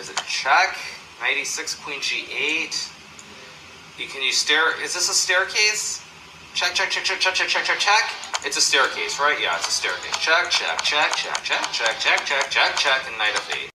Is it check? Knight e6, queen g8. Can you stair? Is this a staircase? Check, check, check, check, check, check, check, check, check. It's a staircase, right? Yeah, it's a staircase. Check, check, check, check, check, check, check, check, check, check, and knight f8.